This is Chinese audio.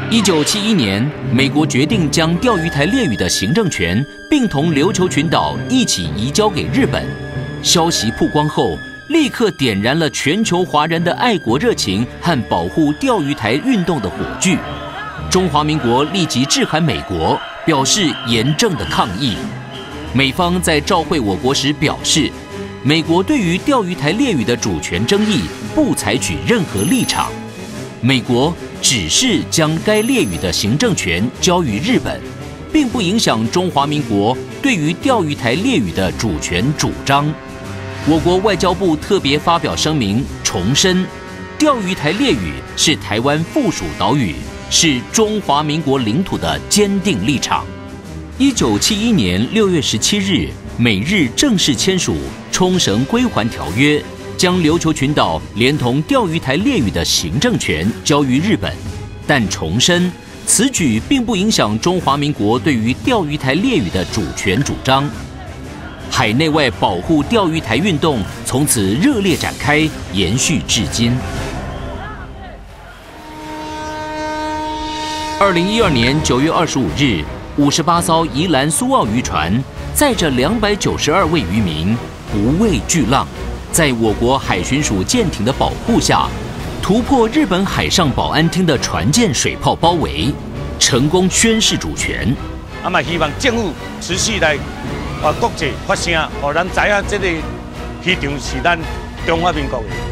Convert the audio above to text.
1971年，美国决定将钓鱼台列屿的行政权并同琉球群岛一起移交给日本。消息曝光后，立刻点燃了全球华人的爱国热情和保护钓鱼台运动的火炬。中华民国立即致函美国，表示严正的抗议。美方在照会我国时表示，美国对于钓鱼台列屿的主权争议不采取任何立场。美国只是将该列屿的行政权交予日本，并不影响中华民国对于钓鱼台列屿的主权主张。我国外交部特别发表声明，重申钓鱼台列屿是台湾附属岛屿，是中华民国领土的坚定立场。1971年6月17日，美日正式签署《冲绳归还条约》，将琉球群岛连同钓鱼台列屿的行政权交于日本，但重申此举并不影响中华民国对于钓鱼台列屿的主权主张。海内外保护钓鱼台运动从此热烈展开，延续至今。2012年9月25日，58艘宜兰苏澳渔船载着292位渔民，不畏巨浪，在我国海巡署舰艇的保护下，突破日本海上保安厅的船舰水炮包围，成功宣示主权。 嘛希望政府持续来国际发声，让咱知影这个市场是咱中华民国的。